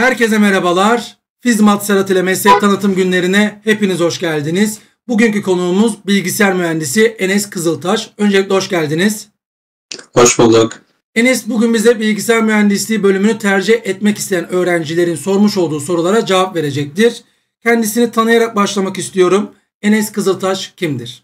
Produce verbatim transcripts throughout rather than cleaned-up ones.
Herkese merhabalar. Fizmat Serhat ile meslek tanıtım günlerine hepiniz hoş geldiniz. Bugünkü konuğumuz bilgisayar mühendisi Enes Kızıltaş. Öncelikle hoş geldiniz. Hoş bulduk. Enes bugün bize bilgisayar mühendisliği bölümünü tercih etmek isteyen öğrencilerin sormuş olduğu sorulara cevap verecektir. Kendisini tanıyarak başlamak istiyorum. Enes Kızıltaş kimdir?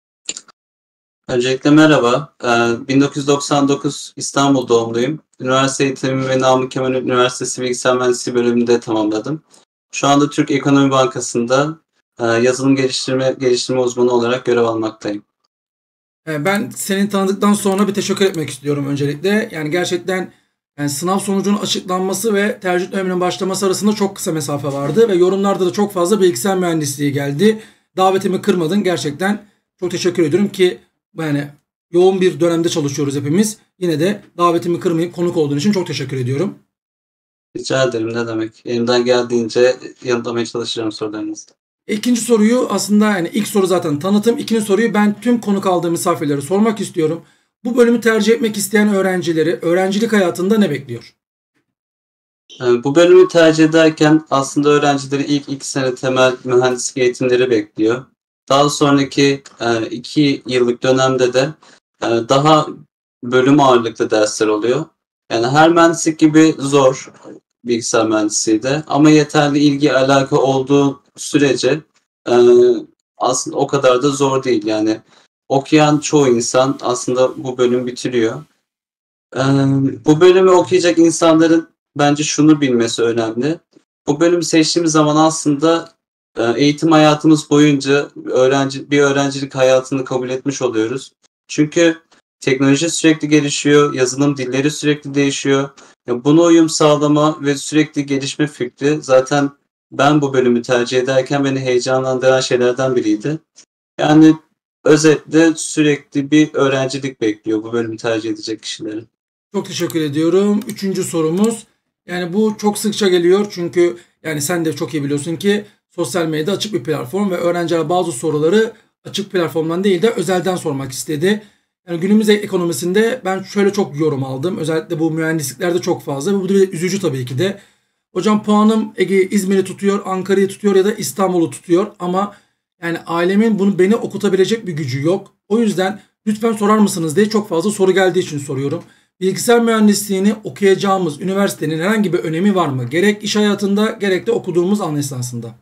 Öncelikle merhaba. bin dokuz yüz doksan dokuz İstanbul doğumluyum. Üniversite eğitimimi ve Namık Kemal Üniversitesi Bilgisayar Mühendisliği bölümünde tamamladım. Şu anda Türk Ekonomi Bankası'nda yazılım geliştirme geliştirme uzmanı olarak görev almaktayım. Ben seni tanıdıktan sonra bir teşekkür etmek istiyorum öncelikle. Yani gerçekten yani sınav sonucunun açıklanması ve tercih döneminin başlaması arasında çok kısa mesafe vardı ve yorumlarda da çok fazla bilgisayar mühendisliği geldi. Davetimi kırmadın. Gerçekten çok teşekkür ediyorum ki yani yoğun bir dönemde çalışıyoruz hepimiz. Yine de davetimi kırmayıp konuk olduğun için çok teşekkür ediyorum. Rica ederim, ne demek. Elimden geldiğince yanıtlamaya çalışacağım sorularınızı. İkinci soruyu aslında yani ilk soru zaten tanıtım. İkinci soruyu ben tüm konuk aldığım misafirlere sormak istiyorum. Bu bölümü tercih etmek isteyen öğrencileri öğrencilik hayatında ne bekliyor? Bu bölümü tercih ederken aslında öğrencileri ilk iki sene temel mühendislik eğitimleri bekliyor. Daha sonraki iki yıllık dönemde de daha bölüm ağırlıklı dersler oluyor. Yani her mühendislik gibi zor bilgisayar mühendisliği de ama yeterli ilgi alaka olduğu sürece aslında o kadar da zor değil. Yani okuyan çoğu insan aslında bu bölümü bitiriyor. Bu bölümü okuyacak insanların bence şunu bilmesi önemli. Bu bölümü seçtiğimiz zaman aslında eğitim hayatımız boyunca öğrenci bir öğrencilik hayatını kabul etmiş oluyoruz. Çünkü teknoloji sürekli gelişiyor, yazılım dilleri sürekli değişiyor. Buna uyum sağlama ve sürekli gelişme fikri zaten ben bu bölümü tercih ederken beni heyecanlandıran şeylerden biriydi. Yani özetle sürekli bir öğrencilik bekliyor bu bölümü tercih edecek kişilerin. Çok teşekkür ediyorum. Üçüncü sorumuz. Yani bu çok sıkça geliyor çünkü yani sen de çok iyi biliyorsun ki sosyal medyada açık bir platform ve öğrenciler bazı soruları açık platformdan değil de özelden sormak istedi. Yani günümüz ekonomisinde ben şöyle çok yorum aldım. Özellikle bu mühendisliklerde çok fazla. Bu da üzücü tabii ki de. Hocam puanım Ege İzmir'i tutuyor, Ankara'yı tutuyor ya da İstanbul'u tutuyor ama yani ailemin bunu beni okutabilecek bir gücü yok. O yüzden lütfen sorar mısınız diye çok fazla soru geldiği için soruyorum. Bilgisayar mühendisliğini okuyacağımız üniversitenin herhangi bir önemi var mı? Gerek iş hayatında gerek de okuduğumuz an esnasında.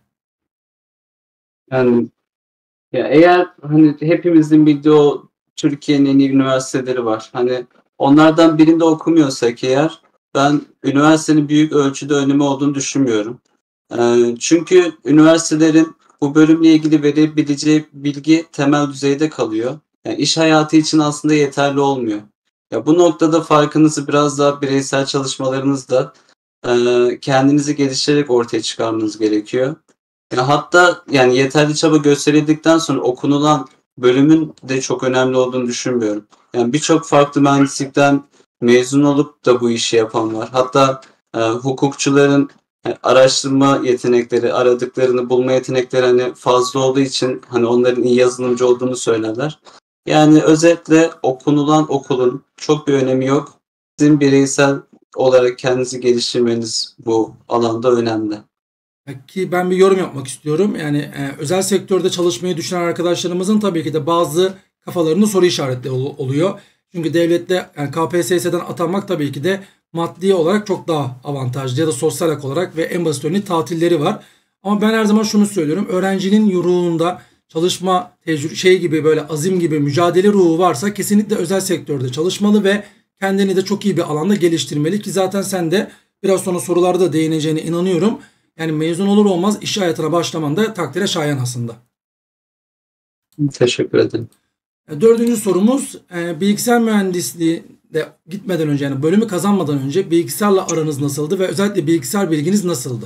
Yani ya eğer hani hepimizin bildiği o Türkiye'nin en iyi üniversiteleri var. Hani onlardan birinde okumuyorsak eğer ben üniversitenin büyük ölçüde önemi olduğunu düşünmüyorum. Ee, çünkü üniversitelerin bu bölümle ilgili verebileceği bilgi temel düzeyde kalıyor. Yani iş hayatı için aslında yeterli olmuyor. Ya bu noktada farkınızı biraz daha bireysel çalışmalarınızda e, kendinizi geliştirerek ortaya çıkarmanız gerekiyor. Ya hatta yani yeterli çaba gösterildikten sonra okunulan bölümün de çok önemli olduğunu düşünmüyorum. Yani birçok farklı mühendislikten mezun olup da bu işi yapan var. Hatta e, hukukçuların e, araştırma yetenekleri, aradıklarını bulma yetenekleri hani fazla olduğu için hani onların iyi yazılımcı olduğunu söylerler. Yani özetle okunulan okulun çok bir önemi yok. Sizin bireysel olarak kendinizi geliştirmeniz bu alanda önemli. Ki ben bir yorum yapmak istiyorum. Yani e, özel sektörde çalışmayı düşünen arkadaşlarımızın tabii ki de bazı kafalarında soru işaretleri ol- oluyor. Çünkü devlette yani K P S S'den atanmak tabii ki de maddi olarak çok daha avantajlı ya da sosyal hak olarak ve en basit örneği tatilleri var. Ama ben her zaman şunu söylüyorum. Öğrencinin ruhunda çalışma tecrübe şey gibi böyle azim gibi mücadele ruhu varsa kesinlikle özel sektörde çalışmalı ve kendini de çok iyi bir alanda geliştirmeli ki zaten sen de biraz sonra sorularda da değineceğine inanıyorum. Yani mezun olur olmaz iş hayatına başlaman da takdire şayan aslında. Teşekkür ederim. Dördüncü sorumuz bilgisayar mühendisliği de gitmeden önce yani bölümü kazanmadan önce bilgisayarla aranız nasıldı ve özellikle bilgisayar bilginiz nasıldı?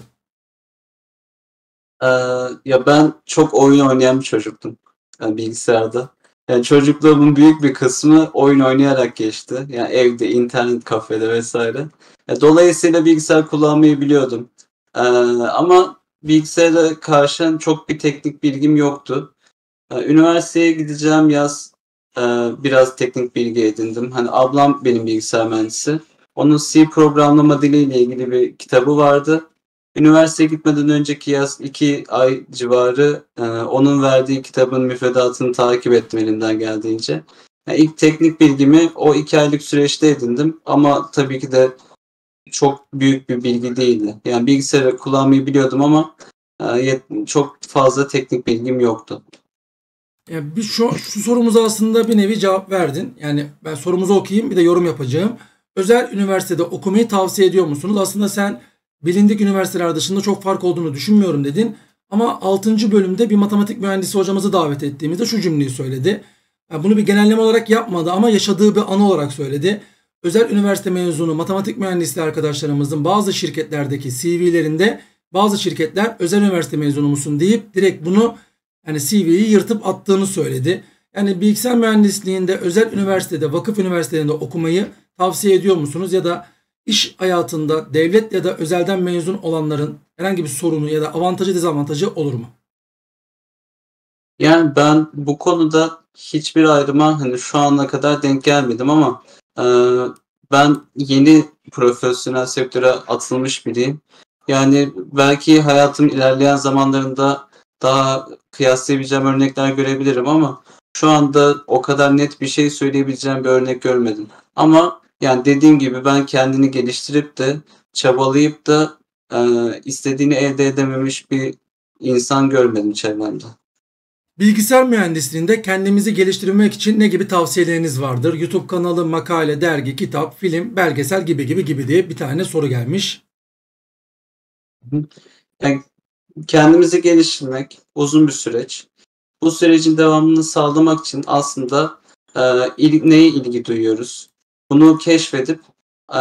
Ee, ya ben çok oyun oynayan bir çocuktum yani bilgisayarda. Yani çocukluğumun büyük bir kısmı oyun oynayarak geçti. Yani evde, internet kafede vesaire. Ya dolayısıyla bilgisayar kullanmayı biliyordum. Ee, ama bilgisayara karşı çok bir teknik bilgim yoktu. Ee, üniversiteye gideceğim yaz e, biraz teknik bilgi edindim. Hani ablam benim bilgisayar mühendisi. Onun C programlama diliyle ilgili bir kitabı vardı. Üniversiteye gitmeden önceki yaz iki ay civarı e, onun verdiği kitabın müfredatını takip ettim elimden geldiğince. Yani ilk teknik bilgimi o iki aylık süreçte edindim ama tabii ki de çok büyük bir bilgi değildi. Yani bilgisayarı kullanmayı biliyordum ama e, çok fazla teknik bilgim yoktu. Yani bir şu, şu sorumuza aslında bir nevi cevap verdin. Yani ben sorumuzu okuyayım, bir de yorum yapacağım. Özel üniversitede okumayı tavsiye ediyor musunuz? Aslında sen bilindik üniversiteler dışında çok fark olduğunu düşünmüyorum dedin. Ama altıncı bölümde bir matematik mühendisi hocamızı davet ettiğimizde şu cümleyi söyledi. Yani bunu bir genelleme olarak yapmadı ama yaşadığı bir anı olarak söyledi. Özel üniversite mezunu matematik mühendisliği arkadaşlarımızın bazı şirketlerdeki C V'lerinde bazı şirketler özel üniversite mezunu musun deyip direkt bunu, yani C V'yi yırtıp attığını söyledi. Yani bilgisayar mühendisliğinde özel üniversitede, vakıf üniversitelerinde okumayı tavsiye ediyor musunuz? Ya da iş hayatında devlet ya da özelden mezun olanların herhangi bir sorunu ya da avantajı dezavantajı olur mu? Yani ben bu konuda hiçbir ayrıma hani şu ana kadar denk gelmedim ama e, ben yeni profesyonel sektöre atılmış biriyim. Yani belki hayatım ilerleyen zamanlarında daha kıyaslayabileceğim örnekler görebilirim ama şu anda o kadar net bir şey söyleyebileceğim bir örnek görmedim. Ama yani dediğim gibi ben kendini geliştirip de çabalayıp da e, istediğini elde edememiş bir insan görmedim çevremde. Bilgisayar mühendisliğinde kendimizi geliştirmek için ne gibi tavsiyeleriniz vardır? YouTube kanalı, makale, dergi, kitap, film, belgesel gibi gibi gibi diye bir tane soru gelmiş. Yani kendimizi geliştirmek uzun bir süreç. Bu sürecin devamını sağlamak için aslında e, il, neye ilgi duyuyoruz? Bunu keşfedip e,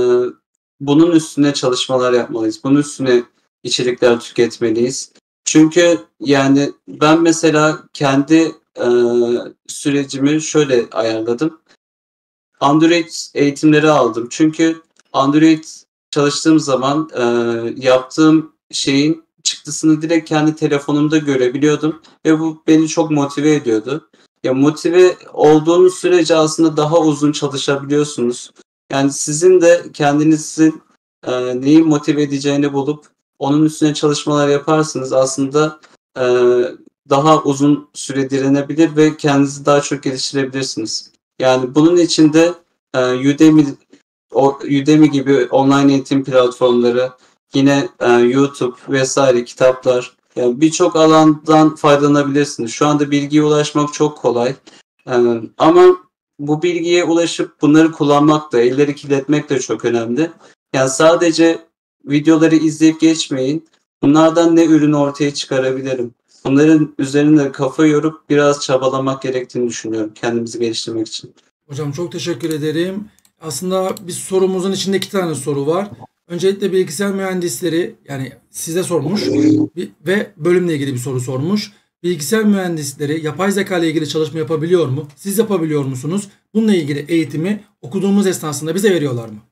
bunun üstüne çalışmalar yapmalıyız. Bunun üstüne içerikler tüketmeliyiz. Çünkü yani ben mesela kendi e, sürecimi şöyle ayarladım. Android eğitimleri aldım. Çünkü Android çalıştığım zaman e, yaptığım şeyin çıktısını direkt kendi telefonumda görebiliyordum ve bu beni çok motive ediyordu. Ya motive olduğunuz sürece aslında daha uzun çalışabiliyorsunuz. Yani sizin de kendinizin e, neyi motive edeceğini bulup onun üstüne çalışmalar yaparsınız. Aslında e, daha uzun süre direnebilir ve kendinizi daha çok geliştirebilirsiniz. Yani bunun için de e, Udemy, o, Udemy gibi online eğitim platformları, yine e, YouTube vesaire kitaplar, yani birçok alandan faydalanabilirsiniz. Şu anda bilgiye ulaşmak çok kolay. E, ama bu bilgiye ulaşıp bunları kullanmak da, elleri kirletmek de çok önemli. Yani sadece videoları izleyip geçmeyin. Bunlardan ne ürün ortaya çıkarabilirim? Bunların üzerinde kafa yorup biraz çabalamak gerektiğini düşünüyorum kendimizi geliştirmek için. Hocam çok teşekkür ederim. Aslında bir sorumuzun içinde iki tane soru var. Öncelikle bilgisayar mühendisleri, yani size sormuş ve bölümle ilgili bir soru sormuş. Bilgisayar mühendisleri yapay zeka ile ilgili çalışma yapabiliyor mu? Siz yapabiliyor musunuz? Bununla ilgili eğitimi okuduğumuz esnasında bize veriyorlar mı?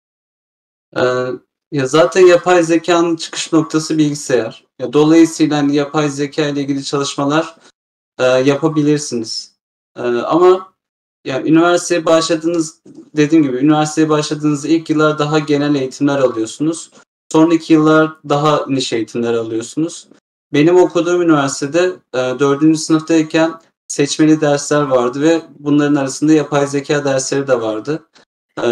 Ee, ya zaten yapay zekanın çıkış noktası bilgisayar. Ya dolayısıyla hani yapay zeka ile ilgili çalışmalar e, yapabilirsiniz. E, ama yani üniversiteye başladığınız, dediğim gibi üniversiteye başladığınız ilk yıllar daha genel eğitimler alıyorsunuz. Sonraki yıllar daha niş eğitimler alıyorsunuz. Benim okuduğum üniversitede e, dördüncü sınıftayken seçmeli dersler vardı ve bunların arasında yapay zeka dersleri de vardı. E,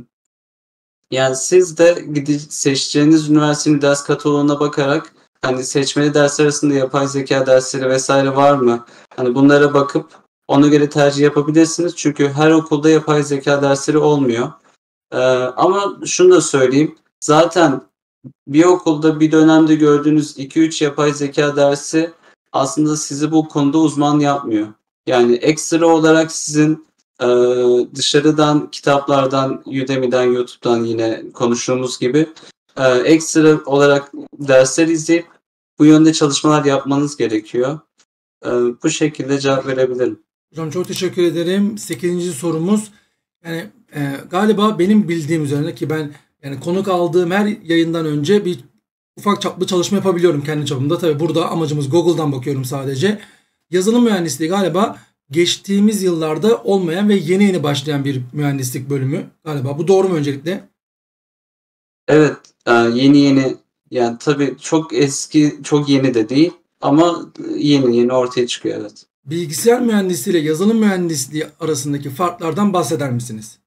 yani siz de gidip seçeceğiniz üniversitenin ders kataloğuna bakarak hani seçmeli dersler arasında yapay zeka dersleri vesaire var mı? Hani bunlara bakıp ona göre tercih yapabilirsiniz. Çünkü her okulda yapay zeka dersleri olmuyor. Ee, ama şunu da söyleyeyim. Zaten bir okulda bir dönemde gördüğünüz iki üç yapay zeka dersi aslında sizi bu konuda uzman yapmıyor. Yani ekstra olarak sizin e, dışarıdan, kitaplardan, Udemy'den, YouTube'dan yine konuştuğumuz gibi e, ekstra olarak dersler izleyip bu yönde çalışmalar yapmanız gerekiyor. E, bu şekilde cevap verebilirim. Hocam çok teşekkür ederim. Sekizinci sorumuz. Yani e, galiba benim bildiğim üzerine, ki ben yani konuk aldığım her yayından önce bir ufak çaplı çalışma yapabiliyorum kendi çapımda. Tabii burada amacımız, Google'dan bakıyorum sadece. Yazılım mühendisliği galiba geçtiğimiz yıllarda olmayan ve yeni yeni başlayan bir mühendislik bölümü galiba. Bu doğru mu öncelikle? Evet, e, yeni yeni Yani tabii çok eski, çok yeni de değil ama yeni yeni ortaya çıkıyor, evet. Bilgisayar mühendisliği ile yazılım mühendisliği arasındaki farklardan bahseder misiniz?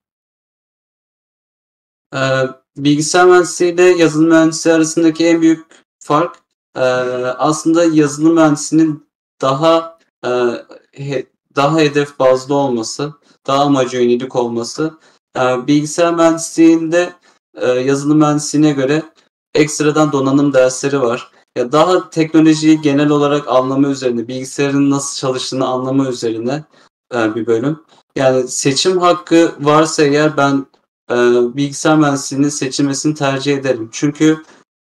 Ee, Bilgisayar mühendisliği ile yazılım mühendisliği arasındaki en büyük fark e, aslında yazılım mühendisliğinin daha e, he, daha hedef bazlı olması, daha amaca yönelik olması. E, bilgisayar mühendisliğinde e, yazılım mühendisliğine göre ekstradan donanım dersleri var. Ya daha teknolojiyi genel olarak anlama üzerine, bilgisayarın nasıl çalıştığını anlama üzerine e, bir bölüm. Yani seçim hakkı varsa eğer ben e, bilgisayar mühendisliğinin seçilmesini tercih ederim. Çünkü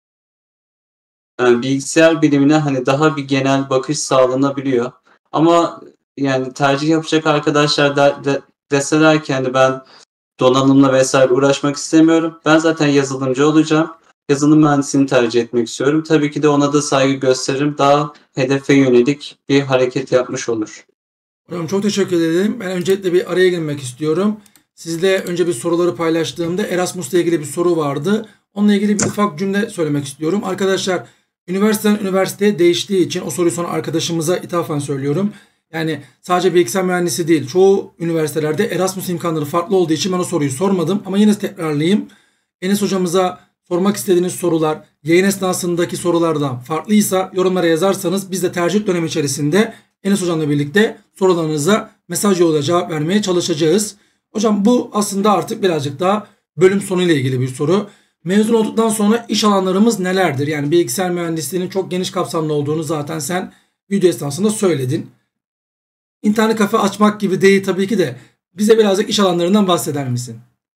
e, bilgisayar bilimine hani daha bir genel bakış sağlanabiliyor. Ama yani tercih yapacak arkadaşlar da, de, deseler ki hani ben donanımla vesaire uğraşmak istemiyorum. Ben zaten yazılımcı olacağım. Yazılım mühendisliğini tercih etmek istiyorum. Tabii ki de ona da saygı gösteririm. Daha hedefe yönelik bir hareket yapmış olur. Hocam çok teşekkür ederim. Ben öncelikle bir araya girmek istiyorum. Sizle önce bir soruları paylaştığımda Erasmus'la ilgili bir soru vardı. Onunla ilgili bir ufak cümle söylemek istiyorum. Arkadaşlar üniversiteden üniversiteye değiştiği için o soruyu sonra arkadaşımıza ithafen söylüyorum. Yani sadece bilgisayar mühendisi değil. Çoğu üniversitelerde Erasmus imkanları farklı olduğu için ben o soruyu sormadım. Ama yine tekrarlayayım. Enes hocamıza sormak istediğiniz sorular yayın esnasındaki sorulardan farklıysa yorumlara yazarsanız biz de tercih dönemi içerisinde Enes hocamla birlikte sorularınıza mesaj yoluyla cevap vermeye çalışacağız. Hocam bu aslında artık birazcık daha bölüm sonuyla ilgili bir soru. Mezun olduktan sonra iş alanlarımız nelerdir? Yani bilgisayar mühendisliğinin çok geniş kapsamlı olduğunu zaten sen video esnasında söyledin. İnternet kafe açmak gibi değil tabii ki de bize birazcık iş alanlarından bahseder misin?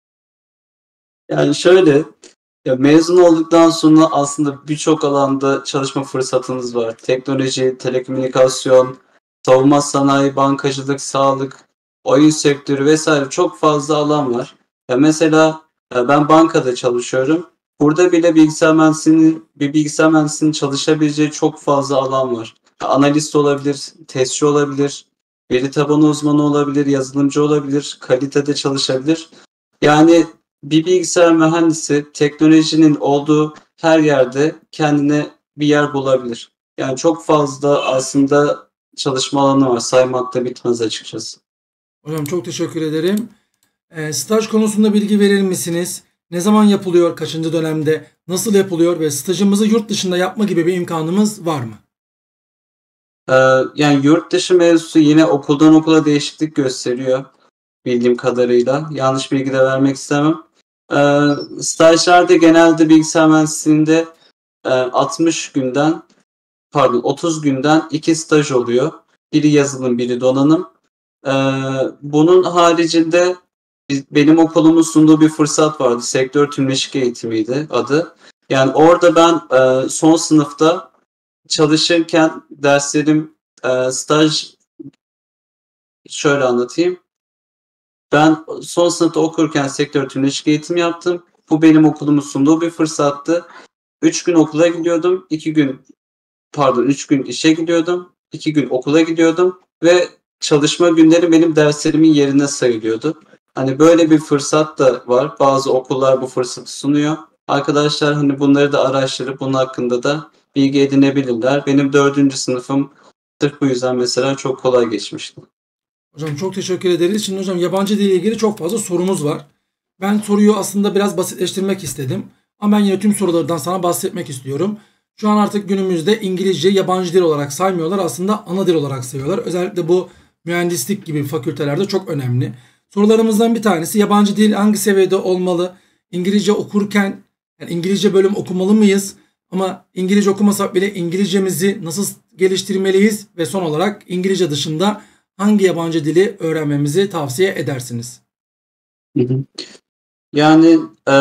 Yani şöyle, ya mezun olduktan sonra aslında birçok alanda çalışma fırsatınız var. Teknoloji, telekomünikasyon, savunma sanayi, bankacılık, sağlık, oyun sektörü vesaire çok fazla alan var. Ya mesela e, ben bankada çalışıyorum. Burada bile bilgisayar mühendisliğinin, bir bilgisayar mühendisliğinin çalışabileceği çok fazla alan var. Analist olabilir, testçi olabilir, veri tabanı uzmanı olabilir, yazılımcı olabilir, kalitede çalışabilir. Yani bir bilgisayar mühendisi teknolojinin olduğu her yerde kendine bir yer bulabilir. Yani çok fazla aslında çalışma alanı var. Saymakla bitmez açıkçası. Hocam çok teşekkür ederim. E, staj konusunda bilgi verir misiniz? Ne zaman yapılıyor? Kaçıncı dönemde? Nasıl yapılıyor? Ve stajımızı yurt dışında yapma gibi bir imkanımız var mı? Ee, yani yurt dışı mevzusu yine okuldan okula değişiklik gösteriyor bildiğim kadarıyla. Yanlış bilgi de vermek istemem. Ee, stajlarda genelde bilgisayar mühendisliğinde e, altmış günden pardon otuz günden iki staj oluyor. Biri yazılım, biri donanım. Ee, bunun haricinde biz- benim okulumun sunduğu bir fırsat vardı. Sektör tümleşik eğitimiydi adı. Yani orada ben e, son sınıfta çalışırken derslerim e, staj şöyle anlatayım. Ben son sınıfta okurken sektör tümleşik eğitim yaptım. Bu benim okulumun sunduğu bir fırsattı. Üç gün okula gidiyordum. iki gün pardon üç gün işe gidiyordum. iki gün okula gidiyordum ve çalışma günleri benim derslerimin yerine sayılıyordu. Hani böyle bir fırsat da var. Bazı okullar bu fırsatı sunuyor. Arkadaşlar hani bunları da araştırıp bunun hakkında da bilgi edinebilirler. Benim dördüncü sınıfım sırf bu yüzden mesela çok kolay geçmişti. Hocam çok teşekkür ederiz. Şimdi hocam yabancı dil ile ilgili çok fazla sorumuz var. Ben soruyu aslında biraz basitleştirmek istedim. Ama ben yine tüm sorulardan sana bahsetmek istiyorum. Şu an artık günümüzde İngilizce yabancı dil olarak saymıyorlar. Aslında ana dil olarak sayıyorlar. Özellikle bu mühendislik gibi fakültelerde çok önemli. Sorularımızdan bir tanesi yabancı dil hangi seviyede olmalı? İngilizce okurken yani İngilizce bölüm okumalı mıyız? Ama İngilizce okumasak bile İngilizcemizi nasıl geliştirmeliyiz? Ve son olarak İngilizce dışında hangi yabancı dili öğrenmemizi tavsiye edersiniz? Hı hı. Yani e,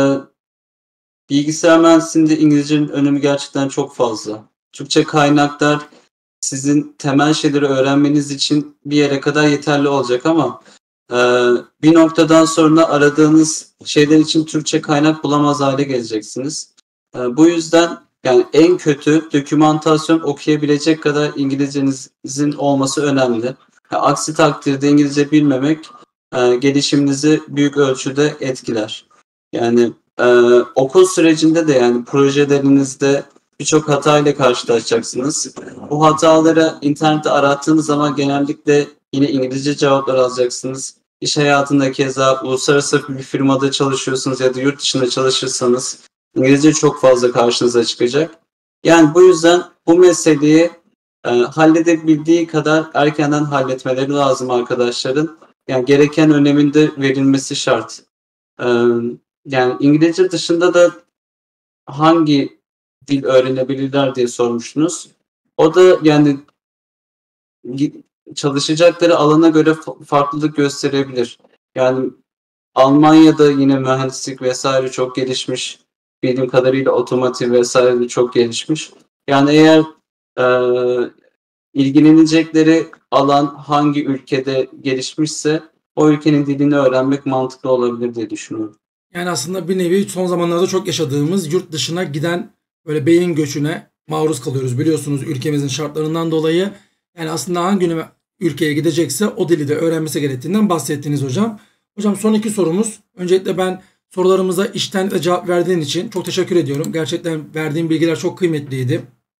bilgisayar mühendisliğinde İngilizcenin önemi gerçekten çok fazla. Türkçe kaynaklar sizin temel şeyleri öğrenmeniz için bir yere kadar yeterli olacak ama e, bir noktadan sonra aradığınız şeyler için Türkçe kaynak bulamaz hale geleceksiniz. E, bu yüzden yani en kötü dokümantasyon okuyabilecek kadar İngilizcenizin olması önemli. Ha, aksi takdirde İngilizce bilmemek e, gelişiminizi büyük ölçüde etkiler. Yani e, okul sürecinde de yani projelerinizde birçok hatayla karşılaşacaksınız. Bu hataları internette arattığınız zaman genellikle yine İngilizce cevaplar alacaksınız. İş hayatında keza uluslararası bir firmada çalışıyorsunuz ya da yurt dışında çalışırsanız İngilizce çok fazla karşınıza çıkacak. Yani bu yüzden bu meseleyi e, halledebildiği kadar erkenden halletmeleri lazım arkadaşların. Yani gereken önemin de verilmesi şart. E, yani İngilizce dışında da hangi dil öğrenebilirler diye sormuştunuz. O da yani çalışacakları alana göre farklılık gösterebilir. Yani Almanya'da yine mühendislik vesaire çok gelişmiş. Bildiğim kadarıyla otomotiv vesaire de çok gelişmiş. Yani eğer e, ilgilenecekleri alan hangi ülkede gelişmişse o ülkenin dilini öğrenmek mantıklı olabilir diye düşünüyorum. Yani aslında bir nevi son zamanlarda çok yaşadığımız yurt dışına giden böyle beyin göçüne maruz kalıyoruz. Biliyorsunuz ülkemizin şartlarından dolayı. Yani aslında hangi ülkeye gidecekse o dili de öğrenmesi gerektiğinden bahsettiniz hocam. Hocam son iki sorumuz. Öncelikle ben sorularımıza içten ve cevap verdiğin için çok teşekkür ediyorum. Gerçekten verdiğin bilgiler çok kıymetliydi.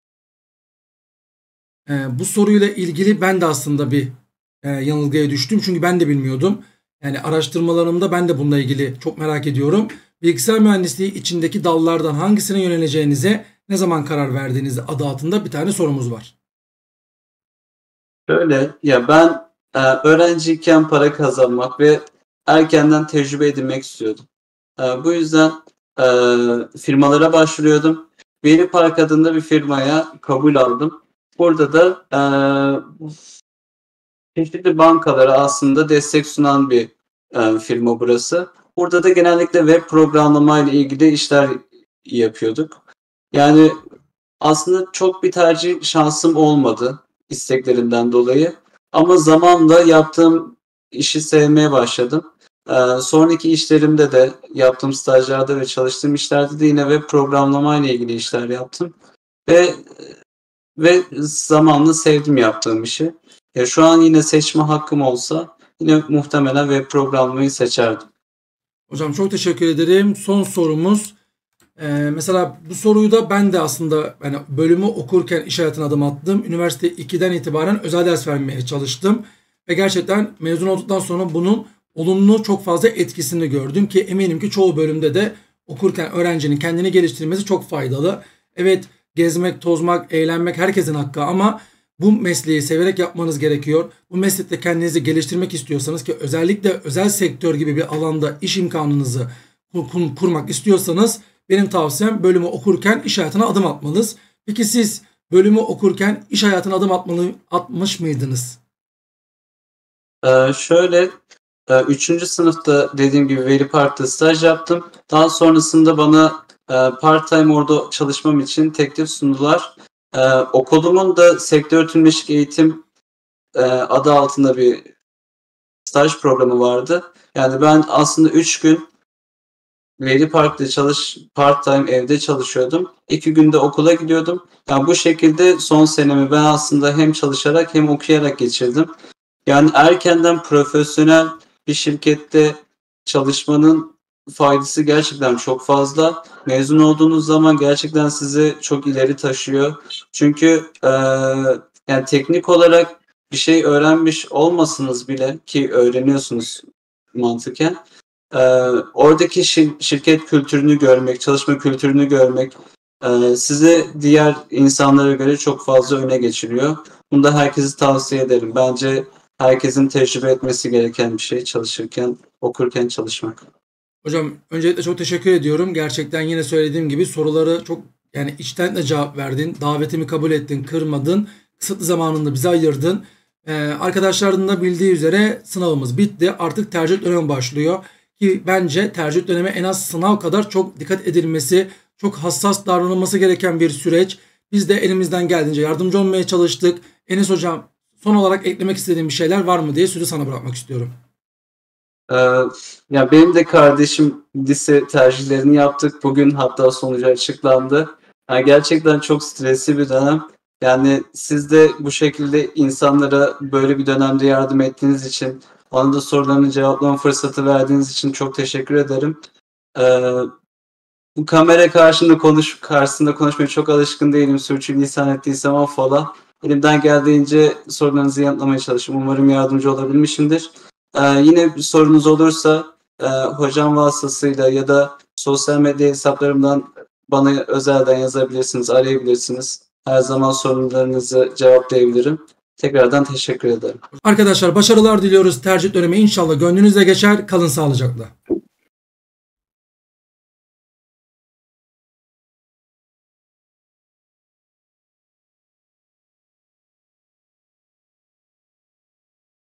Ee, bu soruyla ilgili ben de aslında bir e, yanılgıya düştüm. Çünkü ben de bilmiyordum. Yani araştırmalarımda ben de bununla ilgili çok merak ediyorum. Bilgisayar mühendisliği içindeki dallardan hangisine yöneleceğinize ne zaman karar verdiğiniz adı altında bir tane sorumuz var. Şöyle ya ben e, öğrenciyken para kazanmak ve erkenden tecrübe edinmek istiyordum. E, bu yüzden e, firmalara başvuruyordum. Veri Park adında bir firmaya kabul aldım. Burada da e, çeşitli bankalara aslında destek sunan bir e, firma burası. Burada da genellikle web programlama ile ilgili işler yapıyorduk. Yani aslında çok bir tercih şansım olmadı isteklerimden dolayı. Ama zamanla yaptığım işi sevmeye başladım. Ee, sonraki işlerimde de yaptığım stajlarda ve çalıştığım işlerde de yine web programlama ile ilgili işler yaptım. Ve ve zamanla sevdim yaptığım işi. Ya şu an yine seçme hakkım olsa yine muhtemelen web programlamayı seçerdim. Hocam çok teşekkür ederim. Son sorumuz. Ee, mesela bu soruyu da ben de aslında yani bölümü okurken iş hayatına adım attım. Üniversite ikiden itibaren özel ders vermeye çalıştım. Ve gerçekten mezun olduktan sonra bunun olumlu çok fazla etkisini gördüm ki eminim ki çoğu bölümde de okurken öğrencinin kendini geliştirmesi çok faydalı. Evet, gezmek, tozmak, eğlenmek herkesin hakkı ama bu mesleği severek yapmanız gerekiyor. Bu meslekte kendinizi geliştirmek istiyorsanız ki özellikle özel sektör gibi bir alanda iş imkanınızı kur- kurmak istiyorsanız benim tavsiyem bölümü okurken iş hayatına adım atmanız. Peki siz bölümü okurken iş hayatına adım atmalı, atmış mıydınız? Ee, şöyle e, üçüncü sınıfta dediğim gibi Veri Park'ta staj yaptım. Daha sonrasında bana e, part-time orada çalışmam için teklif sundular. E, okulumun da sektör tümleşik eğitim e, adı altında bir staj programı vardı. Yani ben aslında üç gün Veri Park'ta çalış, part-time evde çalışıyordum. İki günde okula gidiyordum. Yani bu şekilde son senemi ben aslında hem çalışarak hem okuyarak geçirdim. Yani erkenden profesyonel bir şirkette çalışmanın faydası gerçekten çok fazla. Mezun olduğunuz zaman gerçekten sizi çok ileri taşıyor. Çünkü e, yani teknik olarak bir şey öğrenmiş olmasınız bile ki öğreniyorsunuz mantıken. Ee, oradaki şir- şirket kültürünü görmek, çalışma kültürünü görmek e, sizi diğer insanlara göre çok fazla öne geçiriyor. Bunu da herkese tavsiye ederim. Bence herkesin tecrübe etmesi gereken bir şey çalışırken, okurken çalışmak. Hocam öncelikle çok teşekkür ediyorum. Gerçekten yine söylediğim gibi soruları çok yani içten de cevap verdin. Davetimi kabul ettin, kırmadın. Kısıtlı zamanında bize ayırdın. Ee, arkadaşların da bildiği üzere sınavımız bitti. Artık tercih dönemi başlıyor. Ki bence tercih dönemi en az sınav kadar çok dikkat edilmesi, çok hassas davranılması gereken bir süreç. Biz de elimizden geldiğince yardımcı olmaya çalıştık. Enes hocam son olarak eklemek istediğin bir şeyler var mı diye sözü sana bırakmak istiyorum. Ee, ya benim de kardeşim lise tercihlerini yaptık. Bugün hatta sonucu açıklandı. Yani gerçekten çok stresli bir dönem. Yani siz de bu şekilde insanlara böyle bir dönemde yardım ettiğiniz için, bana da sorularını cevaplama fırsatı verdiğiniz için çok teşekkür ederim. Ee, Bu kamera karşısında konuş karşısında konuşmaya çok alışkın değilim. Sürçülisan ettiysem affola. Elimden geldiğince sorularınızı yanıtlamaya çalıştım. Umarım yardımcı olabilmişimdir. Ee, yine bir sorunuz olursa e, hocam vasıtasıyla ya da sosyal medya hesaplarımdan bana özelden yazabilirsiniz, arayabilirsiniz. Her zaman sorunlarınızı cevaplayabilirim. Tekrardan teşekkür ederim. Arkadaşlar başarılar diliyoruz. Tercih dönemi inşallah gönlünüzle geçer. Kalın sağlıcakla.